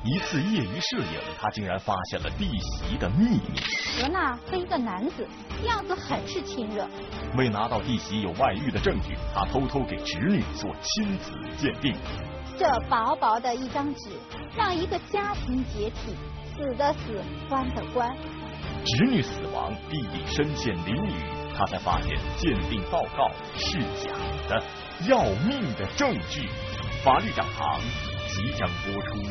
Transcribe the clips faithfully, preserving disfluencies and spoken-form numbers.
一次业余摄影，他竟然发现了弟媳的秘密。 何娜和一个男子样子很是亲热。 为拿到弟媳有外遇的证据，他偷偷给侄女做亲子鉴定。 这薄薄的一张纸，让一个家庭解体，死的死，关的关。 侄女死亡，弟弟身陷囹圄，他才发现鉴定报告是假的，要命的证据。法律讲堂即将播出。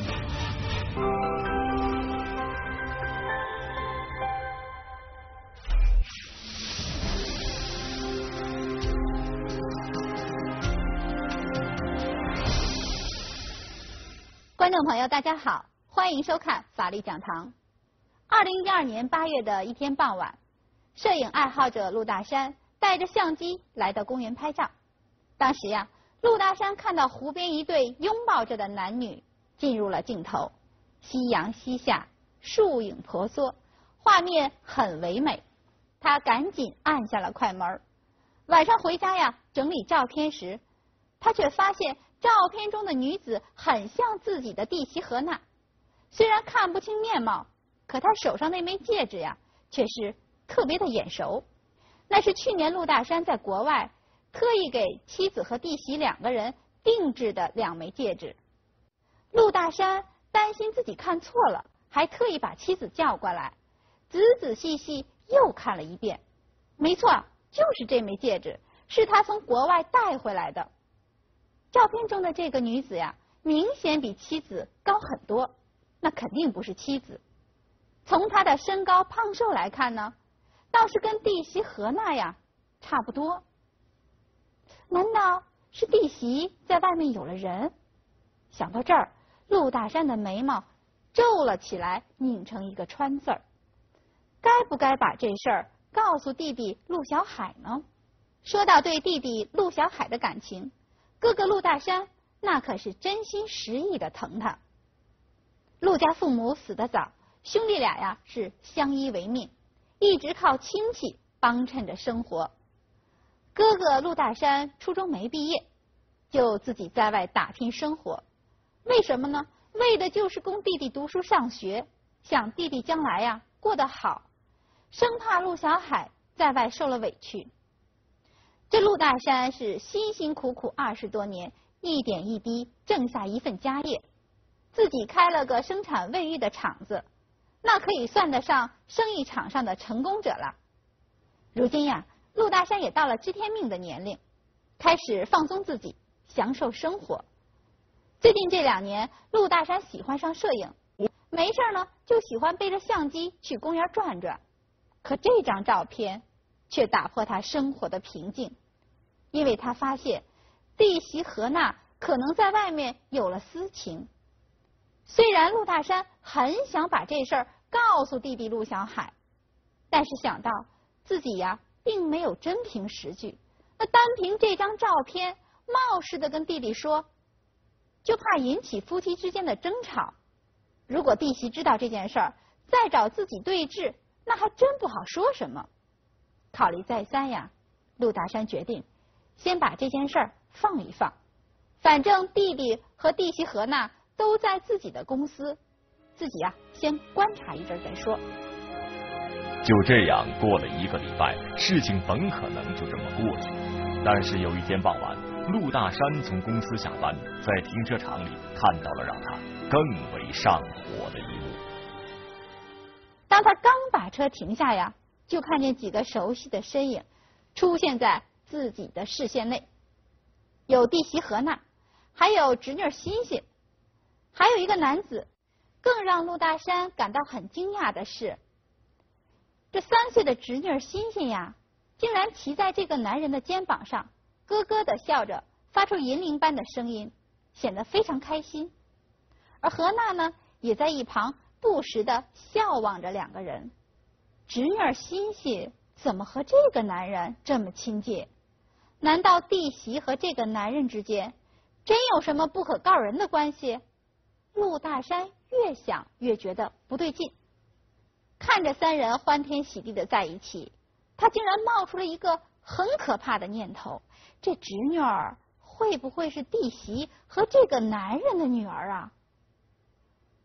观众朋友，大家好，欢迎收看法律讲堂。二零一二年八月的一天傍晚，摄影爱好者陆大山带着相机来到公园拍照。当时呀，陆大山看到湖边一对拥抱着的男女进入了镜头，夕阳西下，树影婆娑，画面很唯美。他赶紧按下了快门。晚上回家呀，整理照片时，他却发现照片中的女子很像自己的弟媳何娜。虽然看不清面貌，可她手上那枚戒指呀，却是特别的眼熟。那是去年陆大山在国外特意给妻子和弟媳两个人定制的两枚戒指。陆大山担心自己看错了，还特意把妻子叫过来，仔仔细细又看了一遍。没错，就是这枚戒指，是他从国外带回来的。照片中的这个女子呀，明显比妻子高很多，那肯定不是妻子。从她的身高胖瘦来看呢，倒是跟弟媳何娜呀差不多。难道是弟媳在外面有了人？想到这儿，陆大山的眉毛皱了起来，拧成一个川字儿。该不该把这事儿告诉弟弟陆小海呢？说到对弟弟陆小海的感情，哥哥陆大山那可是真心实意的疼他。陆家父母死得早，兄弟俩呀是相依为命，一直靠亲戚帮衬着生活。哥哥陆大山初中没毕业，就自己在外打拼生活。为什么呢？为的就是供弟弟读书上学，想弟弟将来呀过得好，生怕陆小海在外受了委屈。这陆大山是辛辛苦苦二十多年，一点一滴挣下一份家业，自己开了个生产卫浴的厂子，那可以算得上生意场上的成功者了。如今呀，陆大山也到了知天命的年龄，开始放松自己，享受生活。最近这两年，陆大山喜欢上摄影，没事呢就喜欢背着相机去公园转转。可这张照片却打破他生活的平静，因为他发现弟媳何娜可能在外面有了私情。虽然陆大山很想把这事儿告诉弟弟陆小海，但是想到自己呀并没有真凭实据，那单凭这张照片冒失的跟弟弟说，就怕引起夫妻之间的争吵。如果弟媳知道这件事儿，再找自己对峙，那还真不好说什么。考虑再三呀，陆大山决定先把这件事儿放一放，反正弟弟和弟媳何娜都在自己的公司，自己呀先观察一阵再说。 就这样过了一个礼拜，事情本可能就这么过去。但是有一天傍晚，陆大山从公司下班，在停车场里看到了让他更为上火的一幕。 当他刚把车停下呀，就看见几个熟悉的身影出现在自己的视线内，有弟媳何娜，还有侄女欣欣，还有一个男子。更让陆大山感到很惊讶的是，这三岁的侄女欣欣呀，竟然骑在这个男人的肩膀上，咯咯的笑着，发出银铃般的声音，显得非常开心。而何娜呢，也在一旁不时的笑望着两个人。侄女欣欣怎么和这个男人这么亲近？难道弟媳和这个男人之间真有什么不可告人的关系？陆大山越想越觉得不对劲。看着三人欢天喜地的在一起，他竟然冒出了一个很可怕的念头：这侄女儿会不会是弟媳和这个男人的女儿啊？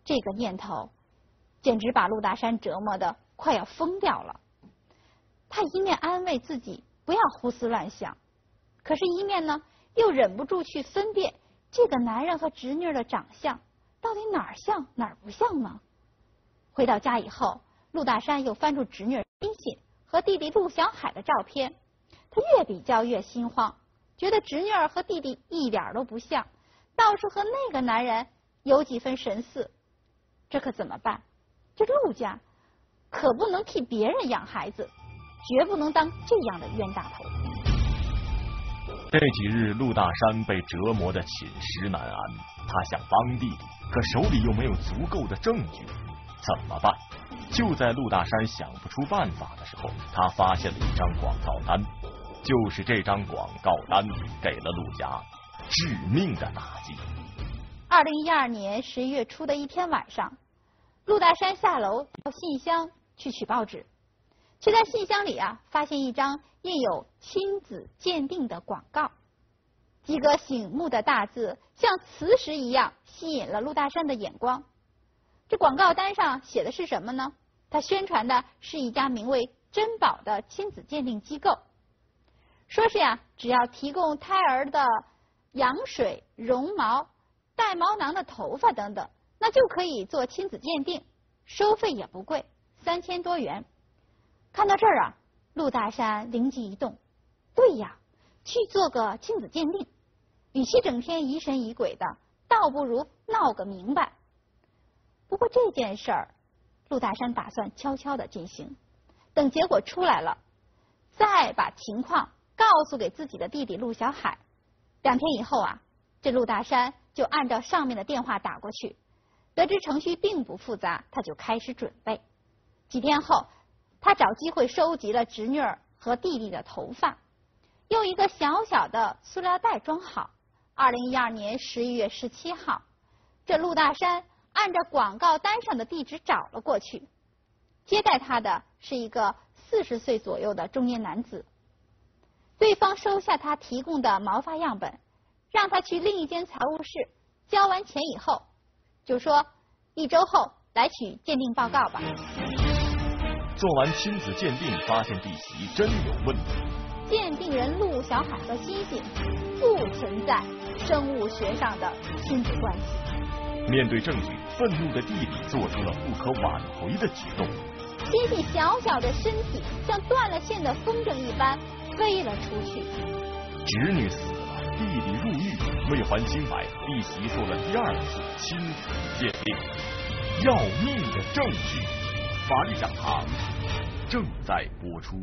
这个念头简直把陆大山折磨得快要疯掉了。他一面安慰自己不要胡思乱想，可是一面呢又忍不住去分辨这个男人和侄女的长相到底哪儿像哪儿不像呢？回到家以后，陆大山又翻出侄女亲信和弟弟陆小海的照片，他越比较越心慌，觉得侄女儿和弟弟一点都不像，倒是和那个男人有几分神似。这可怎么办？这陆家可不能替别人养孩子，绝不能当这样的冤大头。 这几日陆大山被折磨得寝食难安，他想帮弟弟，可手里又没有足够的证据，怎么办？就在陆大山想不出办法的时候，他发现了一张广告单，就是这张广告单给了陆家致命的打击。 二零一二年十一月初的一天晚上，陆大山下楼到信箱去取报纸，却在信箱里啊发现一张印有亲子鉴定的广告，几个醒目的大字像磁石一样吸引了陆大山的眼光。这广告单上写的是什么呢？它宣传的是一家名为珍宝的亲子鉴定机构，说是呀，只要提供胎儿的羊水、绒毛、带毛囊的头发等等，那就可以做亲子鉴定，收费也不贵，三千多元。看到这儿啊，陆大山灵机一动，对呀，去做个亲子鉴定，与其整天疑神疑鬼的，倒不如闹个明白。不过这件事儿，陆大山打算悄悄的进行，等结果出来了，再把情况告诉给自己的弟弟陆小海。两天以后啊，这陆大山就按照上面的电话打过去，得知程序并不复杂，他就开始准备。几天后，他找机会收集了侄女儿和弟弟的头发，用一个小小的塑料袋装好。二零一二年十一月十七号，这陆大山按照广告单上的地址找了过去，接待他的是一个四十岁左右的中年男子。对方收下他提供的毛发样本，让他去另一间财务室交完钱以后，就说一周后来取鉴定报告吧。 做完亲子鉴定，发现弟媳真有问题。 鉴定人陆小海和欣欣不存在生物学上的亲子关系。 面对证据，愤怒的弟弟做出了不可挽回的举动。 欣欣小小的身体像断了线的风筝一般飞了出去。 侄女死了，弟弟入狱，为还清白，弟媳做了第二次亲子鉴定。要命的证据，法律讲堂正在播出。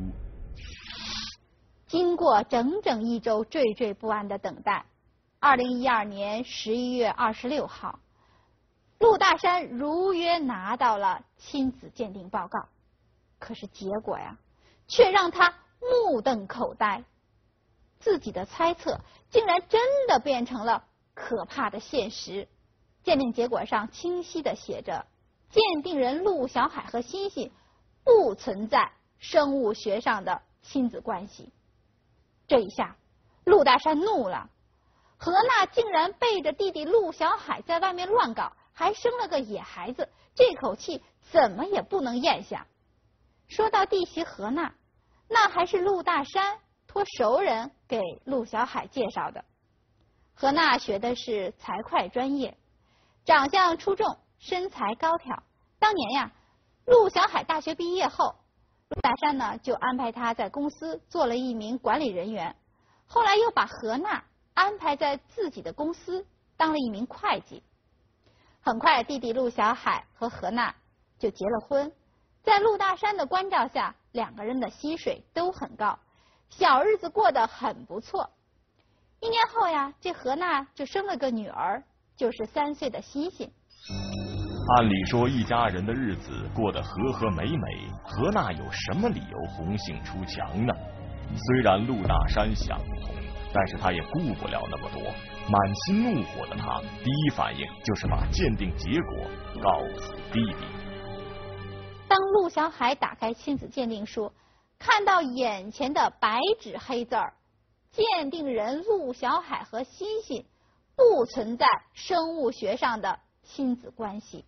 经过整整一周惴惴不安的等待，二零一二年十一月二十六号，陆大山如约拿到了亲子鉴定报告。可是结果呀，却让他目瞪口呆。自己的猜测竟然真的变成了可怕的现实。鉴定结果上清晰地写着，鉴定人陆小海和欣欣不存在生物学上的亲子关系。这一下，陆大山怒了。何娜竟然背着弟弟陆小海在外面乱搞，还生了个野孩子，这口气怎么也不能咽下。说到弟媳何娜，那还是陆大山托熟人给陆小海介绍的。何娜学的是财会专业，长相出众，身材高挑。当年呀，陆小海大学毕业后，陆大山呢就安排他在公司做了一名管理人员，后来又把何娜安排在自己的公司当了一名会计。很快，弟弟陆小海和何娜就结了婚。在陆大山的关照下，两个人的薪水都很高，小日子过得很不错。一年后呀，这何娜就生了个女儿，就是三岁的欣欣。 按理说，一家人的日子过得和和美美，何娜有什么理由红杏出墙呢？虽然陆大山想不通，但是他也顾不了那么多。满心怒火的他，第一反应就是把鉴定结果告诉弟弟。 当陆小海打开亲子鉴定书，看到眼前的白纸黑字儿，鉴定人陆小海和欣欣不存在生物学上的亲子关系，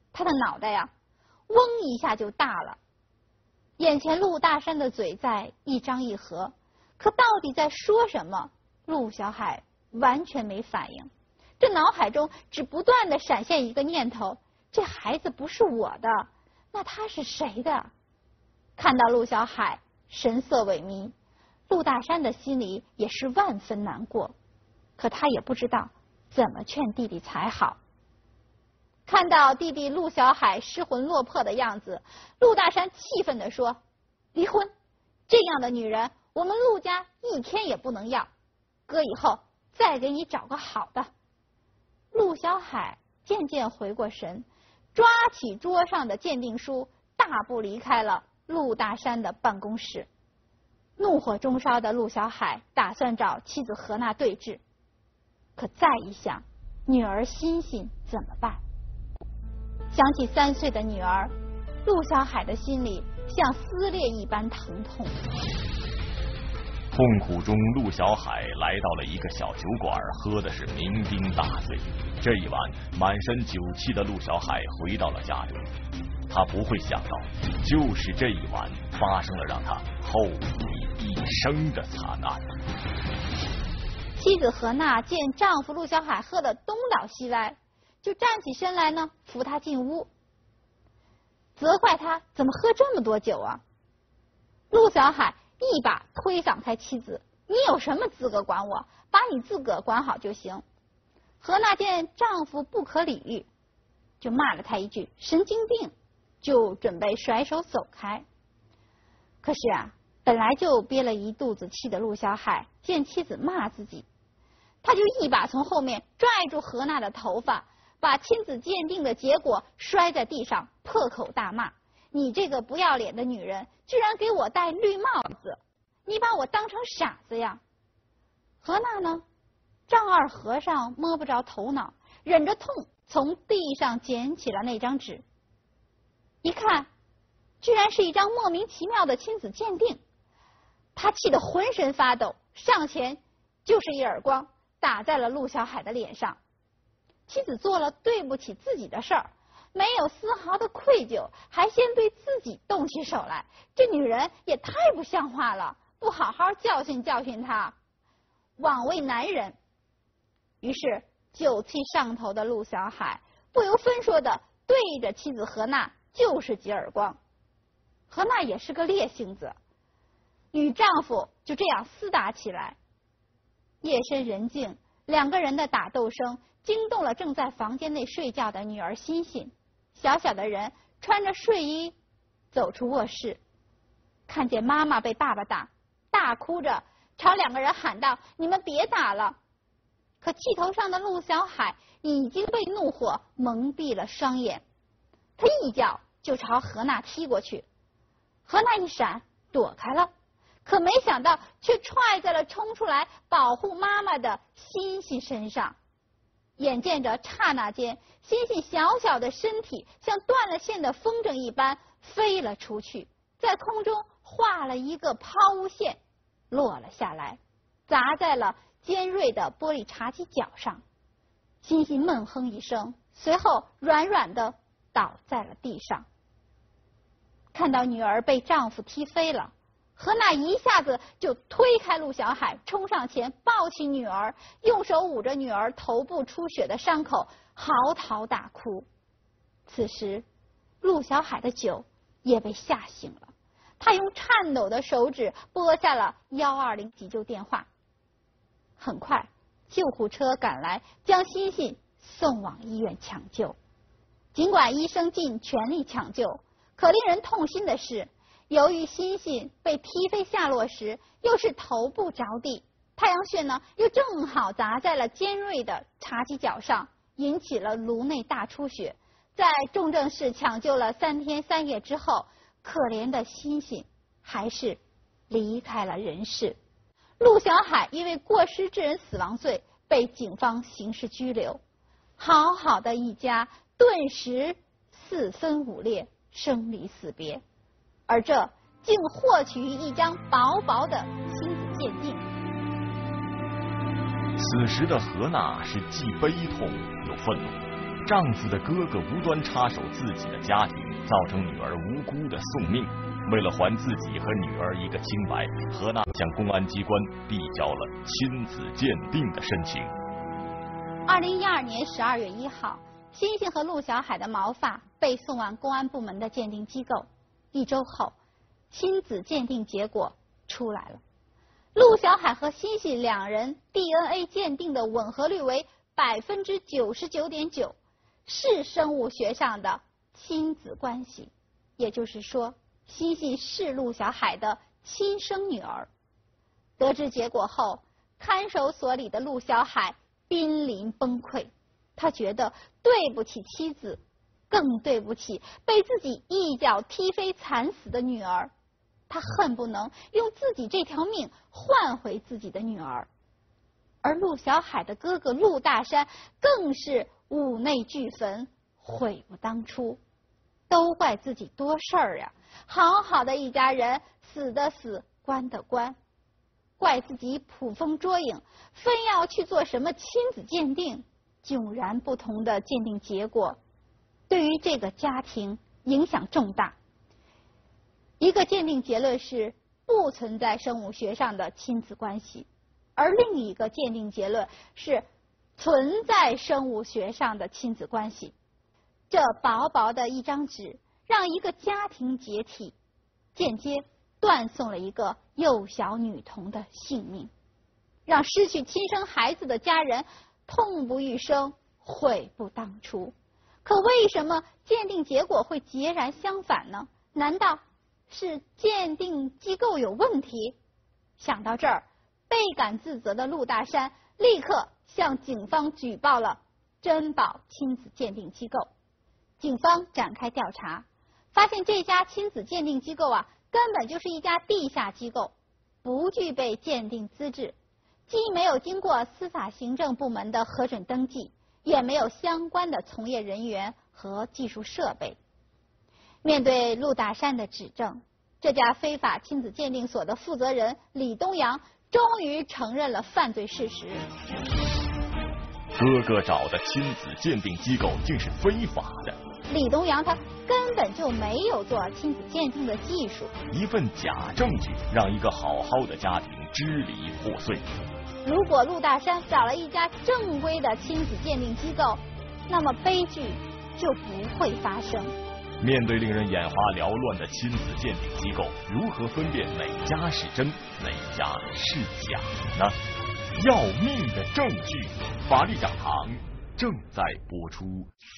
他的脑袋呀，嗡一下就大了。眼前陆大山的嘴在一张一合，可到底在说什么，陆小海完全没反应。这脑海中只不断的闪现一个念头：这孩子不是我的，那他是谁的？看到陆小海神色萎靡，陆大山的心里也是万分难过，可他也不知道怎么劝弟弟才好。看到弟弟陆小海失魂落魄的样子，陆大山气愤地说：离婚，这样的女人我们陆家一天也不能要，哥以后再给你找个好的。陆小海渐渐回过神，抓起桌上的鉴定书，大步离开了陆大山的办公室。怒火中烧的陆小海打算找妻子何娜对峙，可再一想，女儿欣欣怎么办？想起三岁的女儿，陆小海的心里像撕裂一般疼痛。 痛苦中，陆小海来到了一个小酒馆，喝的是酩酊大醉。这一晚，满身酒气的陆小海回到了家中。他不会想到，就是这一晚发生了让他后悔一生的惨案。 妻子何娜见丈夫陆小海喝得东倒西歪，就站起身来呢，扶他进屋，责怪他怎么喝这么多酒啊。陆小海一把推搡开妻子：你有什么资格管我？把你自个管好就行。何娜见丈夫不可理喻，就骂了他一句神经病，就准备甩手走开。可是啊，本来就憋了一肚子气的陆小海见妻子骂自己，他就一把从后面拽住何娜的头发，把亲子鉴定的结果摔在地上，破口大骂：你这个不要脸的女人，居然给我戴绿帽子，你把我当成傻子呀！何娜呢，丈二和尚摸不着头脑，忍着痛从地上捡起了那张纸，一看居然是一张莫名其妙的亲子鉴定。他气得浑身发抖，上前就是一耳光打在了陆小海的脸上。妻子做了对不起自己的事儿，没有丝毫的愧疚，还先对自己动起手来，这女人也太不像话了，不好好教训教训她，枉为男人。于是酒气上头的陆小海不由分说的对着妻子何娜就是几耳光。何娜也是个烈性子，与丈夫就这样厮打起来。夜深人静，两个人的打斗声惊动了正在房间内睡觉的女儿欣欣。小小的人穿着睡衣走出卧室，看见妈妈被爸爸打，大哭着朝两个人喊道：你们别打了！可气头上的陆小海已经被怒火蒙蔽了双眼，他一脚就朝何娜踢过去。何娜一闪躲开了，可没想到却踹在了冲出来保护妈妈的欣欣身上。眼见着刹那间，欣欣小小的身体像断了线的风筝一般飞了出去，在空中画了一个抛物线，落了下来，砸在了尖锐的玻璃茶几角上。欣欣闷哼一声，随后软软的倒在了地上。看到女儿被丈夫踢飞了，何娜一下子就推开陆小海，冲上前抱起女儿，用手捂着女儿头部出血的伤口，嚎啕大哭。此时陆小海的酒也被吓醒了，他用颤抖的手指拨下了一二零急救电话。很快救护车赶来，将欣欣送往医院抢救。尽管医生尽全力抢救，可令人痛心的是，由于欣欣被踢飞下落时又是头部着地，太阳穴呢又正好砸在了尖锐的茶几角上，引起了颅内大出血。在重症室抢救了三天三夜之后，可怜的欣欣还是离开了人世。陆小海因为过失致人死亡罪被警方刑事拘留，好好的一家顿时四分五裂，生离死别。而这竟获取一张薄薄的亲子鉴定。 此时的何娜是既悲痛又愤怒， 丈夫的哥哥无端插手自己的家庭，造成女儿无辜的送命。为了还自己和女儿一个清白，何娜向公安机关递交了亲子鉴定的申请。 二零一二年十二月一号，星星和陆小海的毛发被送往公安部门的鉴定机构。一周后，亲子鉴定结果出来了。陆小海和星星两人 D N A 鉴定的吻合率为百分之九十九点九，是生物学上的亲子关系。也就是说，星星是陆小海的亲生女儿。得知结果后，看守所里的陆小海濒临崩溃，他觉得对不起妻子，更对不起被自己一脚踢飞惨死的女儿。他恨不能用自己这条命换回自己的女儿。而陆小海的哥哥陆大山更是五内俱焚，悔不当初。都怪自己多事儿呀！好好的一家人，死的死，关的关，怪自己捕风捉影，非要去做什么亲子鉴定，迥然不同的鉴定结果，对于这个家庭影响重大。一个鉴定结论是不存在生物学上的亲子关系，而另一个鉴定结论是存在生物学上的亲子关系。这薄薄的一张纸，让一个家庭解体，间接断送了一个幼小女童的性命，让失去亲生孩子的家人痛不欲生，悔不当初。可为什么鉴定结果会截然相反呢？难道是鉴定机构有问题？想到这儿，倍感自责的陆大山立刻向警方举报了珍宝亲子鉴定机构。警方展开调查，发现这家亲子鉴定机构啊，根本就是一家地下机构，不具备鉴定资质，既没有经过司法行政部门的核准登记，也没有相关的从业人员和技术设备。面对陆大山的指证，这家非法亲子鉴定所的负责人李东阳终于承认了犯罪事实。 哥哥找的亲子鉴定机构竟是非法的。 李东阳他根本就没有做亲子鉴定的技术， 一份假证据让一个好好的家庭支离破碎。 如果陆大山找了一家正规的亲子鉴定机构，那么悲剧就不会发生。 面对令人眼花缭乱的亲子鉴定机构，如何分辨哪家是真，哪家是假呢？要命的证据，法律讲堂正在播出。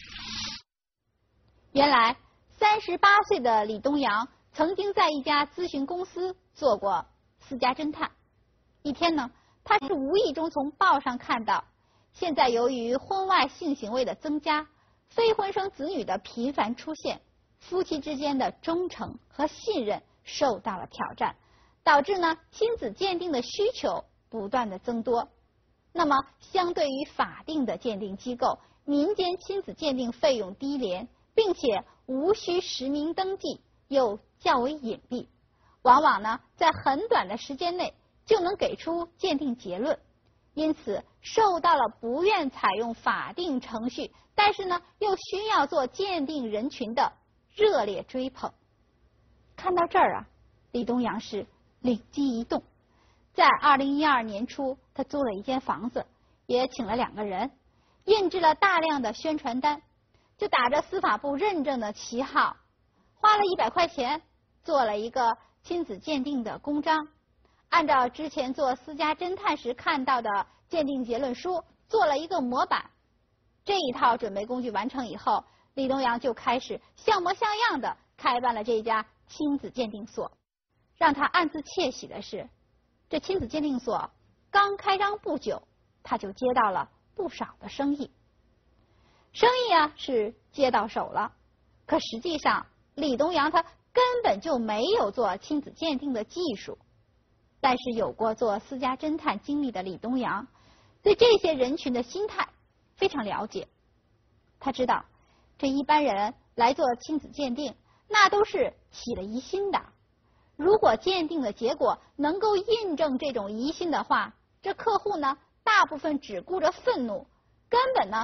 原来，三十八岁的李东阳曾经在一家咨询公司做过私家侦探。一天呢，他是无意中从报上看到，现在由于婚外性行为的增加，非婚生子女的频繁出现，夫妻之间的忠诚和信任受到了挑战，导致呢亲子鉴定的需求不断的增多。那么，相对于法定的鉴定机构，民间亲子鉴定费用低廉，并且无需实名登记，又较为隐蔽，往往呢在很短的时间内就能给出鉴定结论，因此受到了不愿采用法定程序，但是呢又需要做鉴定人群的热烈追捧。看到这儿啊，李东阳是灵机一动，在二零一二年初，他租了一间房子，也请了两个人，印制了大量的宣传单，就打着司法部认证的旗号，花了一百块钱做了一个亲子鉴定的公章，按照之前做私家侦探时看到的鉴定结论书做了一个模板。这一套准备工具完成以后，李东阳就开始像模像样的开办了这家亲子鉴定所。让他暗自窃喜的是，这亲子鉴定所刚开张不久，他就接到了不少的生意。生意啊是接到手了，可实际上李东阳他根本就没有做亲子鉴定的技术。但是有过做私家侦探经历的李东阳，对这些人群的心态非常了解。他知道，这一般人来做亲子鉴定，那都是起了疑心的。如果鉴定的结果能够印证这种疑心的话，这客户呢，大部分只顾着愤怒，根本呢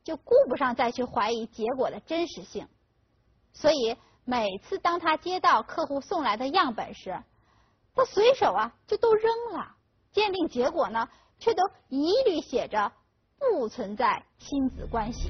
就顾不上再去怀疑结果的真实性。所以每次当他接到客户送来的样本时，他随手啊就都扔了，鉴定结果呢却都一律写着不存在亲子关系。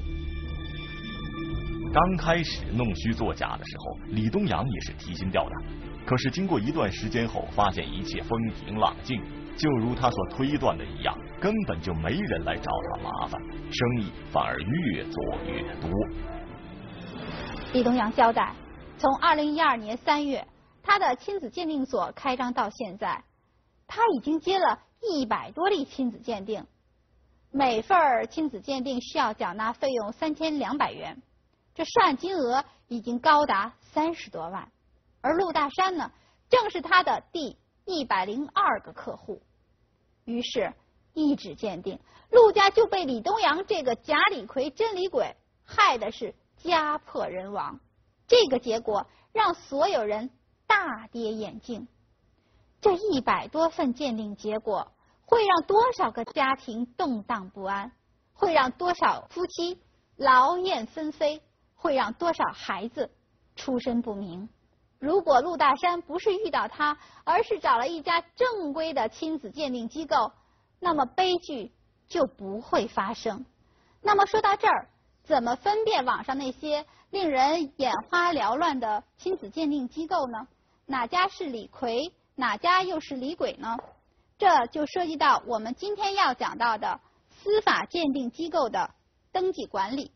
刚开始弄虚作假的时候，李东阳也是提心吊胆，可是经过一段时间后，发现一切风平浪静，就如他所推断的一样，根本就没人来找他麻烦，生意反而越做越多。 李东阳交代，从二零一二年三月他的亲子鉴定所开张到现在，他已经接了一百多例亲子鉴定，每份亲子鉴定需要缴纳费用三千两百元，这涉案金额已经高达三十多万。而陆大山呢，正是他的第一百零二个客户。于是，一纸鉴定，陆家就被李东阳这个假李逵真李鬼害的是家破人亡。这个结果让所有人大跌眼镜。这一百多份鉴定结果会让多少个家庭动荡不安，会让多少夫妻劳燕分飞，会让多少孩子出身不明。如果陆大山不是遇到他，而是找了一家正规的亲子鉴定机构，那么悲剧就不会发生。那么说到这儿，怎么分辨网上那些令人眼花缭乱的亲子鉴定机构呢？哪家是李逵，哪家又是李鬼呢？这就涉及到我们今天要讲到的司法鉴定机构的登记管理。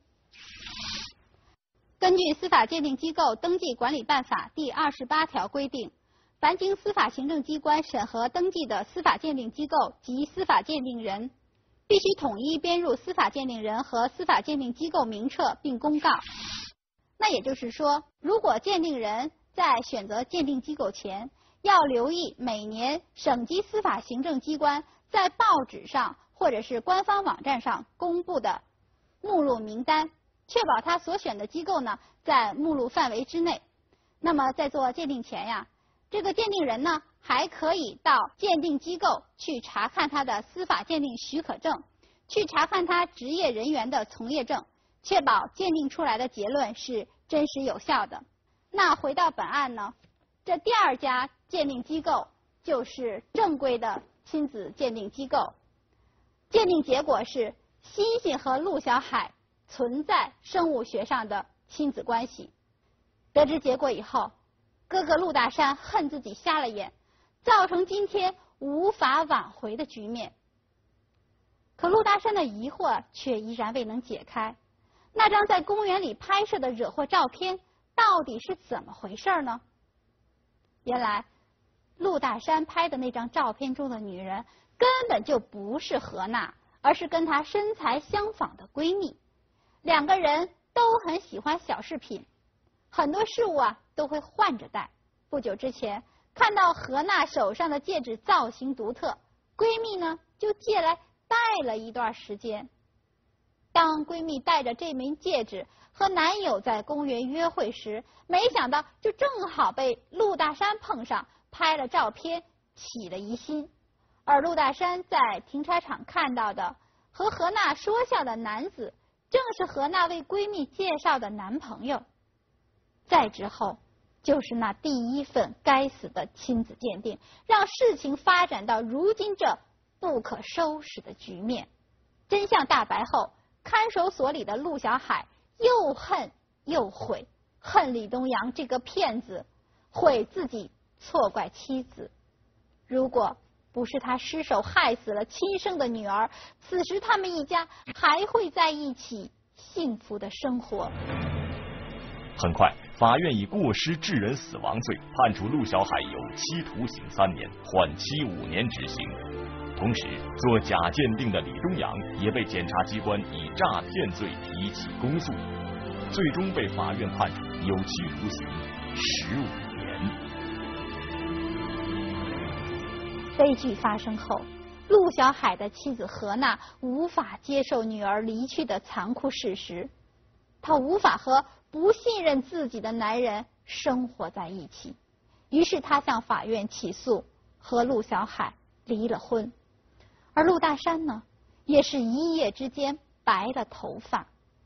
根据《司法鉴定机构登记管理办法》第二十八条规定，凡经司法行政机关审核登记的司法鉴定机构及司法鉴定人，必须统一编入司法鉴定人和司法鉴定机构名册并公告。那也就是说，如果鉴定人在选择鉴定机构前，要留意每年省级司法行政机关在报纸上或者是官方网站上公布的目录名单，确保他所选的机构呢在目录范围之内。那么在做鉴定前呀，这个鉴定人呢还可以到鉴定机构去查看他的司法鉴定许可证，去查看他职业人员的从业证，确保鉴定出来的结论是真实有效的。那回到本案呢，这第二家鉴定机构就是正规的亲子鉴定机构，鉴定结果是欣欣和陆小海存在生物学上的亲子关系。得知结果以后，哥哥陆大山恨自己瞎了眼，造成今天无法挽回的局面。可陆大山的疑惑却依然未能解开，那张在公园里拍摄的惹祸照片到底是怎么回事呢？原来陆大山拍的那张照片中的女人根本就不是何娜，而是跟她身材相仿的闺蜜。两个人都很喜欢小饰品，很多事物啊都会换着戴。不久之前看到何娜手上的戒指造型独特，闺蜜呢就借来戴了一段时间。当闺蜜戴着这枚戒指和男友在公园约会时，没想到就正好被陆大山碰上，拍了照片，起了疑心。而陆大山在停车场看到的和何娜说笑的男子，正是何娜为闺蜜介绍的男朋友。再之后就是那第一份该死的亲子鉴定，让事情发展到如今这不可收拾的局面。真相大白后，看守所里的陆小海又恨又悔，恨李东阳这个骗子，悔自己错怪妻子。如果不是他失手害死了亲生的女儿，此时他们一家还会在一起幸福的生活。 很快，法院以过失致人死亡罪判处陆小海有期徒刑三年，缓期五年执行。同时，做假鉴定的李东阳也被检察机关以诈骗罪提起公诉，最终被法院判处有期徒刑十五年。 悲剧发生后，陆小海的妻子何娜无法接受女儿离去的残酷事实，她无法和不信任自己的男人生活在一起，于是她向法院起诉，和陆小海离了婚。而陆大山呢，也是一夜之间白了头发，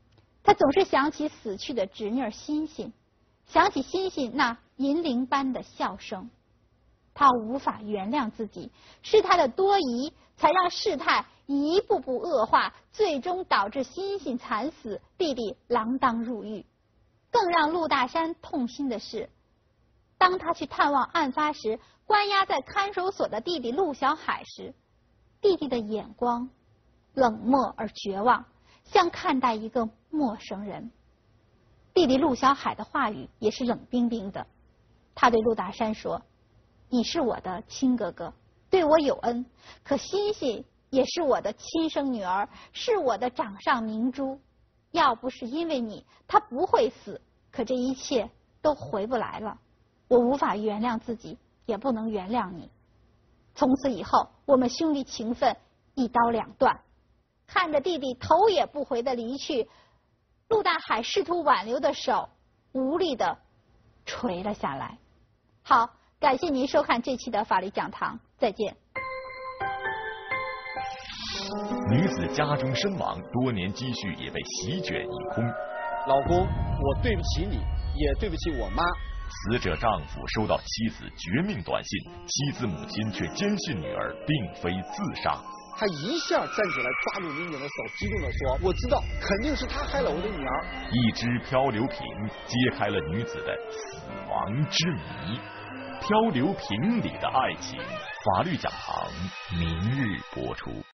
他总是想起死去的侄女欣欣，想起欣欣那银铃般的笑声。他无法原谅自己，是他的多疑才让事态一步步恶化，最终导致欣欣惨死，弟弟锒铛入狱。更让陆大山痛心的是，当他去探望案发时关押在看守所的弟弟陆小海时，弟弟的眼光冷漠而绝望，像看待一个陌生人。弟弟陆小海的话语也是冷冰冰的，他对陆大山说：你是我的亲哥哥，对我有恩，可欣欣也是我的亲生女儿，是我的掌上明珠。要不是因为你，她不会死，可这一切都回不来了。我无法原谅自己，也不能原谅你。从此以后，我们兄弟情分一刀两断。看着弟弟头也不回的离去，陆大海试图挽留的手无力的垂了下来。好，感谢您收看这期的法律讲堂，再见。 女子家中身亡，多年积蓄也被席卷一空。 老公，我对不起你，也对不起我妈。 死者丈夫收到妻子绝命短信，妻子母亲却坚信女儿并非自杀。 他一下站起来，抓住民警的手，激动地说：我知道，肯定是他害了我的女儿。 一只漂流瓶揭开了女子的死亡之谜。漂流瓶里的爱情，法律讲堂明日播出。